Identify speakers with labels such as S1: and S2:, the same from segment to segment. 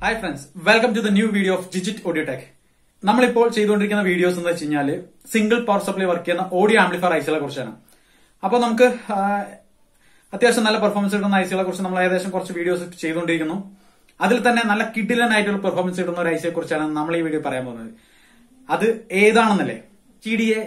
S1: Hi friends, welcome to the new video of Digit Audio Tech. നമ്മളിപ്പോൾ ചെയ്തുകൊണ്ടിരിക്കുന്ന videos എന്ന് വെച്ച് കഴിഞ്ഞാൽ സിംഗിൾ പവർ സപ്ലൈ വർക്ക് ചെയ്യുന്ന ഓഡിയോ ആംപ്ലിഫയർ ഐസികളെ കുറിച്ചാണ്. അപ്പോൾ നമുക്ക് അത്യാവശ്യം നല്ല പെർഫോമൻസ് കിട്ടുന്ന ഐസികളെ കുറിച്ച് നമ്മൾ ഏകദേശം കുറച്ച് വീഡിയോസ് ചെയ്തുകൊണ്ടിരിക്കുന്നു. അതിൽ തന്നെ നല്ല കിടിലനായിട്ടുള്ള പെർഫോമൻസ് കിട്ടുന്ന ഒരു ഐസിയെ കുറിച്ചാണ് നമ്മൾ ഈ വീഡിയോ പറയാൻ പോകുന്നത്. അത് ഏതാണെന്നല്ലേ, TDA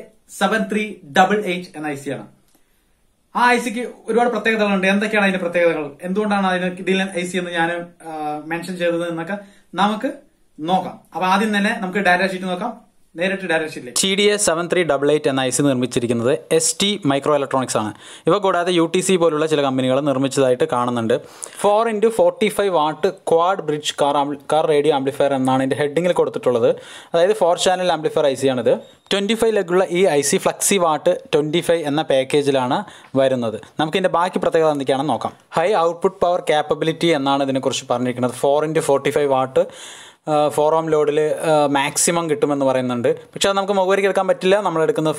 S1: 7388 എന്ന ഐസിയാണ്. ആ ഐസിക്ക് ഒരുപാട് പ്രത്യേകതകളുണ്ട്. എന്തൊക്കെയാണ് അതിന്റെ പ്രത്യേകതകൾ, എന്തുകൊണ്ടാണ് അതിന് കിടിലൻ ഐസി എന്ന് ഞാൻ മെൻഷൻ ചെയ്തത് എന്നൊക്കെ നമുക്ക് നോക്കാം. അപ്പൊ ആദ്യം തന്നെ നമുക്ക് ഡാറ്റ ഷീറ്റ് നോക്കാം. നേരിട്ട് ഡാറ്റ ഷീറ്റിലേക്ക്. TDA 7388 എന്ന ഐസി നിർമ്മിച്ചിരിക്കുന്നത് ST മൈക്രോ ഇലക്ട്രോണിക്സ് ആണ്. ഇവ കൂടാതെ UTC പോലുള്ള ചില കമ്പനികൾ നിർമ്മിച്ചതായിട്ട് കാണുന്നുണ്ട്. 4x45 watt quad bridge car radio amplifier എന്നാണ് ഇതിന്റെ ഹെഡിങ്ങിൽ കൊടുത്തിട്ടുള്ളത്. അതായത് 4 ചാനൽ ആംപ്ലിഫയർ ഐസിയാണിത്. 25 ലെഗുള്ള ഈ ഐസി ഫ്ലക്സി വാട്ട് 25 എന്ന പാക്കേജിലാണ് വരുന്നത്. നമുക്ക് ഇതിന്റെ ബാക്കി പ്രത്യേകത എന്തൊക്കെയാണെന്ന് നോക്കാം. ഹൈ ഔട്ട്പുട്ട് പവർ ക്യാപ്പബിലിറ്റി എന്നാണ് ഇതിനെക്കുറിച്ച് പറഞ്ഞിരിക്കുന്നത്. 4x45 വാട്ട് 4 ohm ലോഡിൽ മാക്സിമം കിട്ടുമെന്ന് പറയുന്നുണ്ട്. പക്ഷെ അത് നമുക്ക് മുഖവരിക്ക് എടുക്കാൻ പറ്റില്ല. നമ്മൾ എടുക്കുന്നത്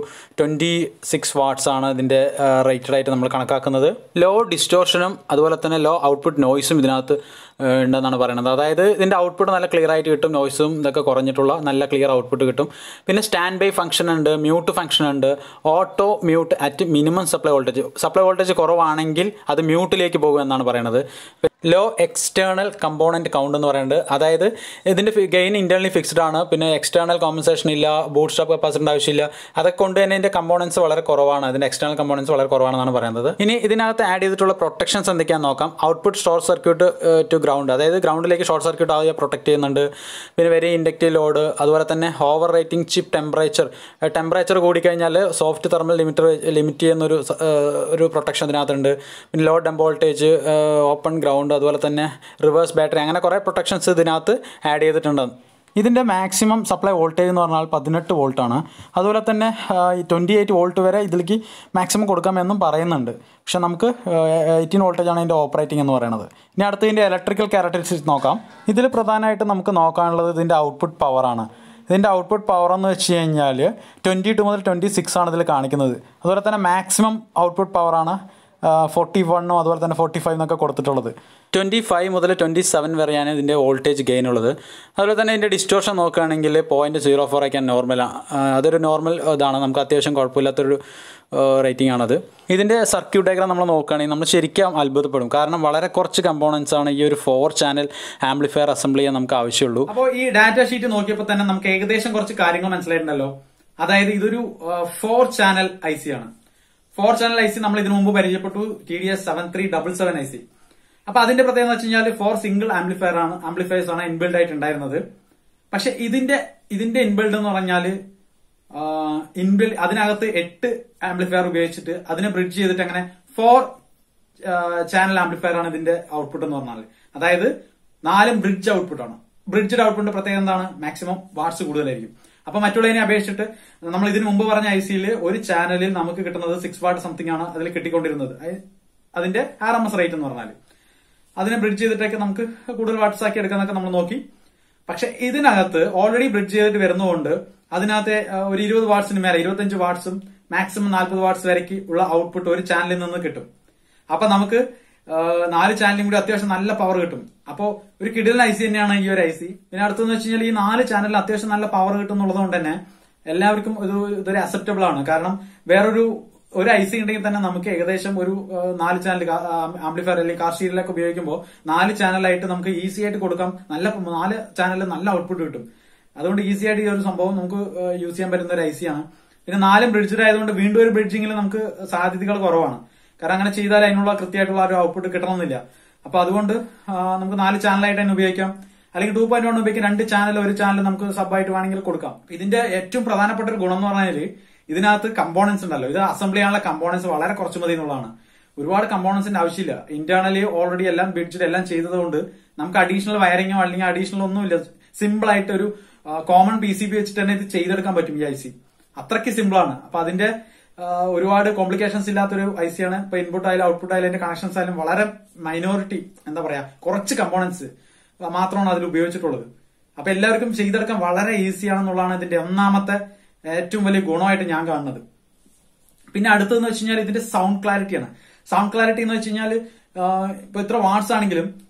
S1: 4x26 വാട്ട്സ് ആണ് ഇതിൻ്റെ റേറ്റഡ് ആയിട്ട് നമ്മൾ കണക്കാക്കുന്നത്. ലോ ഡിസ്റ്റോർഷനും അതുപോലെ തന്നെ ലോ ഔട്ട്പുട്ട് നോയ്സും ഇതിനകത്ത് ഉണ്ടെന്നാണ് പറയുന്നത്. അതായത് ഇതിൻ്റെ ഔട്ട്പുട്ട് നല്ല ക്ലിയർ ആയിട്ട് കിട്ടും, നോയ്സും ഇതൊക്കെ കുറഞ്ഞിട്ടുള്ള നല്ല ക്ലിയർ ഔട്ട്പുട്ട് കിട്ടും. പിന്നെ സ്റ്റാൻഡ് ബൈ ഫംഗ്ഷൻ ഉണ്ട്, മ്യൂട്ട് ഫംഗ്ഷൻ ഉണ്ട്, auto mute at minimum supply voltage കുറവാണെങ്കിൽ അത് മ്യൂട്ടിലേക്ക് പോകും എന്നാണ് പറയുന്നത്. ലോ എക്സ്റ്റേണൽ കമ്പോണൻറ്റ് കൗണ്ട് എന്ന് പറയുന്നത്, അതായത് ഇതിൻ്റെ ഗെയിൻ ഇൻറ്റേർണലി ഫിക്സ്ഡ് ആണ്. പിന്നെ എക്സ്റ്റേണൽ കോമ്പൻസേഷൻ ഇല്ല, ബൂട്ട് സ്ട്രാപ്പ് കപ്പാസിറ്ററിൻ്റെ ആവശ്യമില്ല. അതൊക്കെ കൊണ്ട് തന്നെ ഇതിൻ്റെ കമ്പോണൻസ് വളരെ കുറവാണ്, ഇതിൻ്റെ എക്സ്റ്റേണൽ കമ്പോണൻസ് വളരെ കുറവാണെന്നാണ് പറയുന്നത്. ഇനി ഇതിനകത്ത് ആഡ് ചെയ്തിട്ടുള്ള പ്രൊട്ടക്ഷൻസ് എന്തൊക്കെയാണെന്ന് നോക്കാം. Output short circuit to ground, അതായത് ഗ്രൗണ്ടിലേക്ക് ഷോർട്ട് സർക്യൂട്ട് ആവുക പ്രൊട്ടക്ട് ചെയ്യുന്നുണ്ട്. പിന്നെ വെരി ഇൻഡക്റ്റീവ് ലോഡ്, അതുപോലെ തന്നെ ഓവർ റേറ്റിംഗ് ചിപ്പ് ടെമ്പറേച്ചർ കൂടിക്കഴിഞ്ഞാൽ സോഫ്റ്റ് തെർമൽ ലിമിറ്റ് ചെയ്യുന്ന ഒരു പ്രൊട്ടക്ഷൻ ഇതിനകത്തുണ്ട്. പിന്നെ load dump voltage, open ground, അതുപോലെ തന്നെ റിവേഴ്സ് ബാറ്ററി, അങ്ങനെ കുറേ പ്രൊട്ടക്ഷൻസ് ഇതിനകത്ത് ആഡ് ചെയ്തിട്ടുണ്ട്. ഇതിൻ്റെ മാക്സിമം സപ്ലൈ വോൾട്ടേജ് എന്ന് പറഞ്ഞാൽ 18 വോൾട്ടാണ്. അതുപോലെ തന്നെ 28 വോൾട്ട് വരെ ഇതിലേക്ക് മാക്സിമം കൊടുക്കാമെന്നും പറയുന്നുണ്ട്. പക്ഷെ നമുക്ക് 18 വോൾട്ടേജാണ് ഇതിൻ്റെ ഓപ്പറേറ്റിംഗ് എന്ന് പറയുന്നത്. ഇനി അടുത്ത് ഇതിൻ്റെ ഇലക്ട്രിക്കൽ ക്യാരക്ടറിസ്റ്റിക്സ് നോക്കാം. ഇതിൽ പ്രധാനമായിട്ട് നമുക്ക് നോക്കാനുള്ളത് ഇതിൻ്റെ ഔട്ട്പുട്ട് പവറാണ്. ഇതിൻ്റെ ഔട്ട്പുട്ട് പവർ എന്ന് വെച്ച് കഴിഞ്ഞാൽ 22 മുതൽ 26 ആണ് ഇതിൽ കാണിക്കുന്നത്. അതുപോലെ തന്നെ മാക്സിമം ഔട്ട്പുട്ട് പവറാണ് 41 അതുപോലെ തന്നെ 45 എന്നൊക്കെ കൊടുത്തിട്ടുള്ളത്. 25 മുതൽ 27 വരെയാണ് ഇതിൻ്റെ വോൾട്ടേജ് ഗെയിൻ ഉള്ളത്. അതുപോലെ തന്നെ ഇതിൻ്റെ ഡിസ്റ്റോർഷൻ നോക്കുകയാണെങ്കിൽ 0.04 ആക്കാൻ നോർമലാണ്. അതൊരു നോർമൽ ഇതാണ്, നമുക്ക് അത്യാവശ്യം കുഴപ്പമില്ലാത്തൊരു റേറ്റിംഗ് ആണത്. ഇതിൻ്റെ സർക്യൂട്ട് ഡയഗ്രാം നമ്മൾ നോക്കുകയാണെങ്കിൽ നമ്മൾ ശരിക്കും അത്ഭുതപ്പെടും. കാരണം വളരെ കുറച്ച് കമ്പോണൻസ് ആണ് ഈ ഒരു 4 ചാനൽ ആംപ്ലിഫയർ അസംബിൾ ചെയ്യാൻ നമുക്ക് ആവശ്യമുള്ളൂ. അപ്പോൾ ഈ ഡാറ്റ ഷീറ്റ് നോക്കിയപ്പോൾ തന്നെ നമുക്ക് ഏകദേശം കുറച്ച് കാര്യങ്ങൾ മനസ്സിലായിട്ടുണ്ടല്ലോ. അതായത് ഇതൊരു 4 ചാനൽ IC ആണ്. 4 ചാനൽ IC നമ്മൾ ഇതിനു മുമ്പ് പരിചയപ്പെട്ടു, TDA 7377 IC. അപ്പൊ അതിന്റെ പ്രത്യേകത എന്ന് വെച്ച് കഴിഞ്ഞാൽ 4 സിംഗിൾ ആംപ്ലിഫയേഴ്സ് ആണ് ഇൻബിൽഡ് ആയിട്ട് ഉണ്ടായിരുന്നത്. പക്ഷെ ഇതിന്റെ ഇൻബിൽഡ് എന്ന് പറഞ്ഞാൽ അതിനകത്ത് 8 ആംപ്ലിഫയർ ഉപയോഗിച്ചിട്ട് അതിനെ ബ്രിഡ്ജ് ചെയ്തിട്ട് അങ്ങനെ 4 ചാനൽ ആംപ്ലിഫയർ ആണ് ഇതിന്റെ ഔട്ട്പുട്ട് എന്ന് പറഞ്ഞാൽ. അതായത് 4 ബ്രിഡ്ജ് ഔട്ട്പുട്ടാണ്. ബ്രിഡ്ജഡ് ഔട്ട്പുട്ടിന്റെ പ്രത്യേകത എന്താണ്? മാക്സിമം വാട്ട്സ് കൂടുതലായിരിക്കും. അപ്പൊ മറ്റുള്ളതിനെ അപേക്ഷിച്ചിട്ട് നമ്മൾ ഇതിനു മുമ്പ് പറഞ്ഞ ICയിൽ ഒരു ചാനലിൽ നമുക്ക് കിട്ടുന്നത് 6 വാട്ട് സംതിങ് ആണ് അതിൽ കിട്ടിക്കൊണ്ടിരുന്നത്. അതിന്റെ RMS റേറ്റ് എന്ന് പറഞ്ഞാൽ അതിനെ ബ്രിഡ്ജ് ചെയ്തിട്ടൊക്കെ നമുക്ക് കൂടുതൽ വാട്ട്സ് ആക്കി എടുക്കാന്നൊക്കെ നമ്മൾ നോക്കി. പക്ഷെ ഇതിനകത്ത് ഓൾറെഡി ബ്രിഡ്ജ് ചെയ്തിട്ട് വരുന്നതുകൊണ്ട് അതിനകത്ത് ഒരു 20 വാട്ട്സിന് മേലെ 25 വാട്ട്സും മാക്സിമം 40 വാട്ട്സ് വരയ്ക്ക് ഉള്ള ഔട്ട്പുട്ട് ഒരു ചാനലിൽ നിന്ന് കിട്ടും. അപ്പൊ നമുക്ക് 4 ചാനലും കൂടി അത്യാവശ്യം നല്ല പവർ കിട്ടും. അപ്പോൾ ഒരു കിടിലൻ IC തന്നെയാണ് ഈ ഒരു IC. പിന്നെ അടുത്തെന്ന് വെച്ച് കഴിഞ്ഞാൽ ഈ 4 ചാനലിൽ അത്യാവശ്യം നല്ല പവർ കിട്ടും എന്നുള്ളത് കൊണ്ട് തന്നെ എല്ലാവർക്കും ഇതൊരു അക്സെപ്റ്റബിൾ ആണ്. കാരണം വേറൊരു IC ഉണ്ടെങ്കിൽ തന്നെ നമുക്ക് ഏകദേശം ഒരു 4 ചാനൽ ആംപ്ലിഫയർ അല്ലെങ്കിൽ കാർ സ്റ്റീരിയോയിലൊക്കെ ഉപയോഗിക്കുമ്പോൾ 4 ചാനലായിട്ട് നമുക്ക് ഈസി ആയിട്ട് കൊടുക്കാം. 4 ചാനലിൽ നല്ല ഔട്ട്പുട്ട് കിട്ടും. അതുകൊണ്ട് ഈസി ആയിട്ട് ഈ ഒരു സംഭവം നമുക്ക് യൂസ് ചെയ്യാൻ പറ്റുന്ന ഒരു IC ആണ്. പിന്നെ 4 ബ്രിഡ്ജഡ് ആയതുകൊണ്ട് വീണ്ടും ഒരു ബ്രിഡ്ജിങ്ങിൽ നമുക്ക് സാധ്യതകൾ കുറവാണ്. കാരണം അങ്ങനെ ചെയ്താൽ അതിനുള്ള കൃത്യമായിട്ടുള്ള ഒരു ഔട്ട്പുട്ട് കിട്ടണമെന്നില്ല. അപ്പൊ അതുകൊണ്ട് നമുക്ക് 4 ചാനലായിട്ട് തന്നെ ഉപയോഗിക്കാം. അല്ലെങ്കിൽ 2.1 ഉപയോഗിക്കാം. 2 ചാനൽ ഒരു ചാനൽ നമുക്ക് സബായിട്ട് വേണമെങ്കിൽ കൊടുക്കാം. ഇതിന്റെ ഏറ്റവും പ്രധാനപ്പെട്ട ഒരു ഗുണം എന്ന് പറഞ്ഞാൽ ഇതിനകത്ത് കമ്പോണൻസ് ഉണ്ടല്ലോ, ഇത് അസംബിൾ ചെയ്യാനുള്ള കമ്പോണൻസ് വളരെ കുറച്ച് മതി എന്നുള്ളതാണ്. ഒരുപാട് കമ്പോണൻസിന്റെ ആവശ്യമില്ല. ഇന്റേണലി ഓൾറെഡി എല്ലാം ബ്രിഡ്ജിൽ എല്ലാം ചെയ്തതുകൊണ്ട് നമുക്ക് അഡീഷണൽ വയറിങ്ങോ അല്ലെങ്കിൽ അഡീഷണൽ ഒന്നുമില്ല. സിമ്പിൾ ആയിട്ട് ഒരു കോമൺ PCB വെച്ചിട്ട് തന്നെ ഇത് ചെയ്തെടുക്കാൻ പറ്റും ഈ IC. അത്രയ്ക്ക് സിമ്പിൾ ആണ്. അപ്പൊ അതിന്റെ ഒരുപാട് കോംപ്ലിക്കേഷൻസ് ഇല്ലാത്തൊരു IC ആണ്. ഇപ്പൊ ഇൻപുട്ട് ആയാലും ഔട്ട്പുട്ട് ആയാലും അതിന്റെ കണക്ഷൻസ് ആയാലും വളരെ മൈനോറിറ്റി, എന്താ പറയാ, കുറച്ച് കമ്പോണൻസ് മാത്രമാണ് അതിൽ ഉപയോഗിച്ചിട്ടുള്ളത്. അപ്പൊ എല്ലാവർക്കും ചെയ്തെടുക്കാൻ വളരെ ഈസി ആണെന്നുള്ളതാണ് ഇതിന്റെ ഒന്നാമത്തെ ഏറ്റവും വലിയ ഗുണമായിട്ട് ഞാൻ കാണുന്നത്. പിന്നെ അടുത്തതെന്ന് വെച്ച് കഴിഞ്ഞാൽ ഇതിന്റെ സൗണ്ട് ക്ലാരിറ്റിയാണ്. സൗണ്ട് ക്ലാരിറ്റി എന്ന് വെച്ച് കഴിഞ്ഞാൽ ഇപ്പൊ ഇത്ര വാട്ട്സ് ആണെങ്കിലും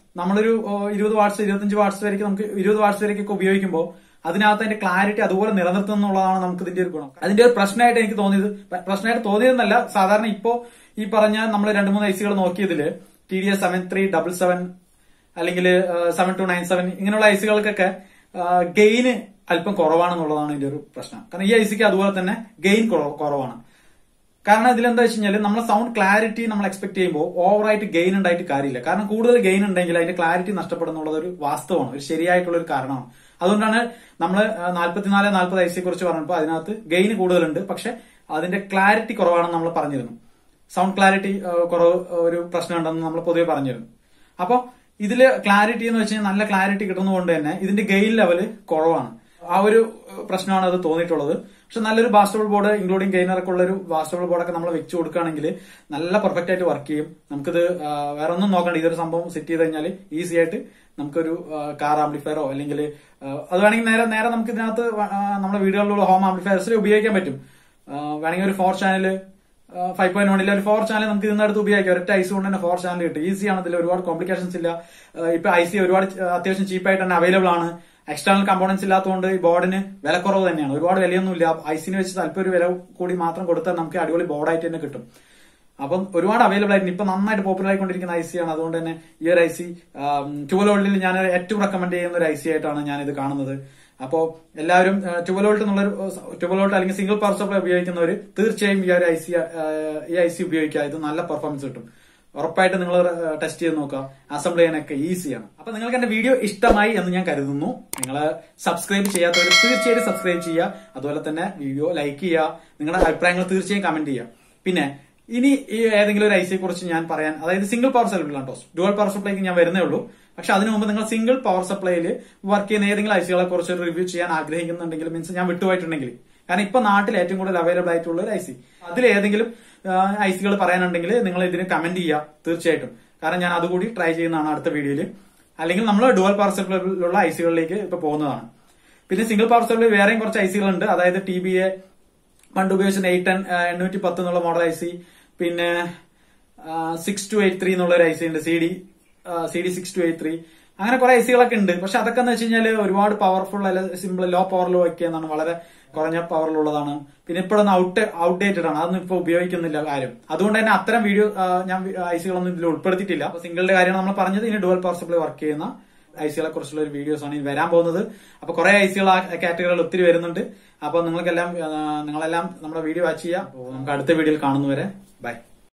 S1: നമ്മളൊരു 20 വാട്ട്സ് 25 വാട്ട്സ് വരെയൊക്കെ നമുക്ക് 20 വാട്ട്സ് വരെയൊക്കെ ഉപയോഗിക്കുമ്പോൾ അതിനകത്ത് അതിന്റെ ക്ലാരിറ്റി അതുപോലെ നിലനിർത്തുന്നുള്ളതാണ് നമുക്ക് ഇതിന്റെ ഒരു ഗുണം. അതിന്റെ ഒരു പ്രശ്നമായിട്ട് എനിക്ക് തോന്നിയത്, പ്രശ്നമായിട്ട് തോന്നിയതെന്നല്ല, സാധാരണ ഇപ്പോ ഈ പറഞ്ഞ നമ്മൾ 2-3 ഐസികൾ നോക്കിയതില് TDS 7377 അല്ലെങ്കിൽ 7297 ഇങ്ങനെയുള്ള ഐസികൾക്കൊക്കെ ഗെയിന് അല്പം കുറവാണെന്നുള്ളതാണ് ഇതിന്റെ ഒരു പ്രശ്നം. കാരണം ഈ ഐസിക്ക് അതുപോലെ തന്നെ ഗെയിൻ കുറവാണ്. കാരണം ഇതിലെന്താ വെച്ച് കഴിഞ്ഞാൽ നമ്മളെ സൗണ്ട് ക്ലാരിറ്റി നമ്മൾ എക്സ്പെക്ട് ചെയ്യുമ്പോൾ ഓവറായിട്ട് ഗെയിൻ ഉണ്ടായിട്ട് കാര്യമില്ല. കാരണം കൂടുതൽ ഗെയിൻ ഉണ്ടെങ്കിൽ അതിന്റെ ക്ലാരിറ്റി നഷ്ടപ്പെടുന്നുള്ളത് ഒരു വാസ്തവമാണ്, ഒരു ശരിയായിട്ടുള്ള ഒരു കാരണമാണ്. അതുകൊണ്ടാണ് നമ്മൾ 44-40 ഐസിയെ കുറിച്ച് പറഞ്ഞപ്പോൾ അതിനകത്ത് ഗെയിൻ കൂടുതലുണ്ട്, പക്ഷെ അതിന്റെ ക്ലാരിറ്റി കുറവാണെന്ന് നമ്മൾ പറഞ്ഞിരുന്നു. സൗണ്ട് ക്ലാരിറ്റി കുറവ് ഒരു പ്രശ്നമുണ്ടെന്ന് നമ്മൾ പൊതുവെ പറഞ്ഞിരുന്നു. അപ്പൊ ഇതില് ക്ലാരിറ്റി എന്ന് വെച്ച് കഴിഞ്ഞാൽ നല്ല ക്ലാരിറ്റി കിട്ടുന്നതുകൊണ്ട് തന്നെ ഇതിന്റെ ഗെയിൻ ലെവല് കുറവാണ്. ആ ഒരു പ്രശ്നമാണ് അത് തോന്നിയിട്ടുള്ളത്. പക്ഷെ നല്ലൊരു ബാസ്റ്റബിൾ ബോർഡ് ഇൻക്ലൂഡിംഗ് ഗെയിനറൊക്കെ ഉള്ള ഒരു ബാസ്റ്റബിൾ ബോർഡൊക്കെ നമ്മൾ വെച്ച് കൊടുക്കുകയാണെങ്കിൽ നല്ല പെർഫെക്റ്റ് ആയിട്ട് വർക്ക് ചെയ്യും. നമുക്കിത് വേറെ ഒന്നും നോക്കണ്ട, ഇതൊരു സംഭവം സെറ്റ് ചെയ്ത് കഴിഞ്ഞാൽ ഈസി ആയിട്ട് നമുക്കൊരു കാർ ആംപ്ലിഫയറോ അല്ലെങ്കിൽ അത് വേണമെങ്കിൽ നേരെ നമുക്ക് ഇതിനകത്ത് നമ്മുടെ വീടുകളിലുള്ള ഹോം ആംപ്ലിഫയർസിൽ ഉപയോഗിക്കാൻ പറ്റും. വേണമെങ്കിൽ ഒരു 4 ചാനല് 5.1 ഒരു 4 ചാനൽ നമുക്ക് ഇതിനടുത്ത് ഉപയോഗിക്കാം. ഒരൊറ്റ ഐസി കൊണ്ട് തന്നെ 4 ചാനൽ കിട്ടും. ഈസിയാണ്, ഇതിൽ ഒരുപാട് കോംപ്ലിക്കേഷൻസ് ഇല്ല. ഇപ്പൊ ഐസി ഒരുപാട് അത്യാവശ്യം ചീപ്പായിട്ട് തന്നെ അവൈലബിൾ ആണ്. എക്സ്റ്റേണൽ കമ്പോണൻസ് ഇല്ലാത്തതുകൊണ്ട് ഈ ബോർഡിന് വില കുറവ് തന്നെയാണ്. ഒരുപാട് വിലയൊന്നുമില്ല. ഐസിന് വെച്ച് അല്പം ഒരു വില കൂടി മാത്രം കൊടുത്താൽ നമുക്ക് അടിപൊളി ബോർഡായിട്ട് തന്നെ കിട്ടും. അപ്പം ഒരുപാട് അവൈലബിൾ ആയിട്ട് ഇപ്പൊ നന്നായിട്ട് പോപ്പുലർ ആയിക്കൊണ്ടിരിക്കുന്ന ഐസിയാണ്. അതുകൊണ്ട് തന്നെ ഈ ഒരു ഐസി 12 വോൾട്ടിൽ ഞാൻ ഏറ്റവും റെക്കമെൻഡ് ചെയ്യുന്ന ഒരു ഐസി ആയിട്ടാണ് ഞാൻ ഇത് കാണുന്നത്. അപ്പോ എല്ലാവരും 12 വോൾട്ട് എന്നുള്ളൊരു 12 വോൾട്ട് അല്ലെങ്കിൽ സിംഗിൾ പവർ സപ്ലൈ ഉപയോഗിക്കുന്നവർ തീർച്ചയായും ഈ ഒരു ഐസി ഉപയോഗിക്കുക. ഇത് നല്ല പെർഫോമൻസ് കിട്ടും. ഉറപ്പായിട്ട് നിങ്ങൾ ടെസ്റ്റ് ചെയ്ത് നോക്കുക. അസംബിൾ ചെയ്യാനൊക്കെ ഈസിയാണ്. അപ്പൊ നിങ്ങൾക്ക് എന്റെ വീഡിയോ ഇഷ്ടമായി എന്ന് ഞാൻ കരുതുന്നു. നിങ്ങൾ സബ്സ്ക്രൈബ് ചെയ്യാത്തവർ തീർച്ചയായും സബ്സ്ക്രൈബ് ചെയ്യുക. അതുപോലെ തന്നെ വീഡിയോ ലൈക്ക് ചെയ്യുക. നിങ്ങളുടെ അഭിപ്രായങ്ങൾ തീർച്ചയായും കമന്റ് ചെയ്യുക. പിന്നെ ഇനി ഈ ഏതെങ്കിലും ഒരു ഐസിയെ കുറിച്ച് ഞാൻ പറയാൻ, അതായത് സിംഗിൾ പവർ സപ്ലൈ കേട്ടോ, ഡുവൽ പവർ സപ്ലൈക്ക് ഞാൻ വരുന്നേ ഉള്ളൂ. പക്ഷെ അതിനു മുമ്പ് നിങ്ങൾ സിംഗിൾ പവർ സപ്ലൈയിൽ വർക്ക് ചെയ്യുന്ന ഏതെങ്കിലും ഐസികളെ കുറിച്ച് ഒരു റിവ്യൂ ചെയ്യാൻ ആഗ്രഹിക്കുന്നുണ്ടെങ്കിൽ, മീൻസ് ഞാൻ വിട്ടുപോയിട്ടുണ്ടെങ്കിൽ, കാരണം ഇപ്പൊ നാട്ടിൽ ഏറ്റവും കൂടുതൽ അവൈലബിൾ ആയിട്ടുള്ള ഒരു ഐസി, അതിൽ ഏതെങ്കിലും ഐസികൾ പറയാനുണ്ടെങ്കിൽ നിങ്ങൾ ഇതിന് കമന്റ് ചെയ്യുക തീർച്ചയായിട്ടും. കാരണം ഞാൻ അതുകൂടി ട്രൈ ചെയ്യുന്നതാണ് അടുത്ത വീഡിയോയിൽ. അല്ലെങ്കിൽ നമ്മൾ ഡുവൽ പവർ സപ്ലൈയിലുള്ള ഐസികളിലേക്ക് ഇപ്പൊ പോകുന്നതാണ്. പിന്നെ സിംഗിൾ പവർ സപ്ലൈ വേറെയും കുറച്ച് ഐസികളുണ്ട്. അതായത് TBA പണ്ട് ഉപയോഗിച്ച 810 എന്നുള്ള മോഡൽ ഐസി, പിന്നെ 6283 എന്നുള്ള ഒരു ഐസി ഉണ്ട്, CD 6283. അങ്ങനെ കുറെ ഐസികളൊക്കെ ഉണ്ട്. പക്ഷെ അതൊക്കെ എന്ന് വെച്ച് കഴിഞ്ഞാൽ ഒരുപാട് പവർഫുൾ അല്ല, സിമ്പിൾ ലോ പവറിൽ വയ്ക്കുന്നതാണ്, വളരെ കുറഞ്ഞ പവറിലുള്ളതാണ്. പിന്നെ ഇപ്പോഴൊന്നും ഔട്ട്ഡേറ്റഡ് ആണ്, അതൊന്നും ഇപ്പൊ ഉപയോഗിക്കുന്നില്ല ആരും. അതുകൊണ്ട് തന്നെ അത്തരം വീഡിയോ ഞാൻ ഐസികളൊന്നും ഇതിൽ ഉൾപ്പെടുത്തിയിട്ടില്ല. അപ്പൊ സിംഗിളിന്റെ കാര്യമാണ് നമ്മൾ പറഞ്ഞത്. ഇനി ഡുവൽ പവർ സപ്ലൈ വർക്ക് ചെയ്യുന്ന ഐസികളെ കുറിച്ചുള്ള ഒരു വീഡിയോസ് ആണ് ഇനി വരാൻ പോകുന്നത്. അപ്പൊ കുറെ ഐസികൾ ആ കാറ്റഗറികൾ ഒത്തിരി വരുന്നുണ്ട്. അപ്പൊ നിങ്ങളെല്ലാം നമ്മുടെ വീഡിയോ വാച്ച് ചെയ്യുക. നമുക്ക് അടുത്ത വീഡിയോയിൽ കാണുന്നവരെ ബൈ.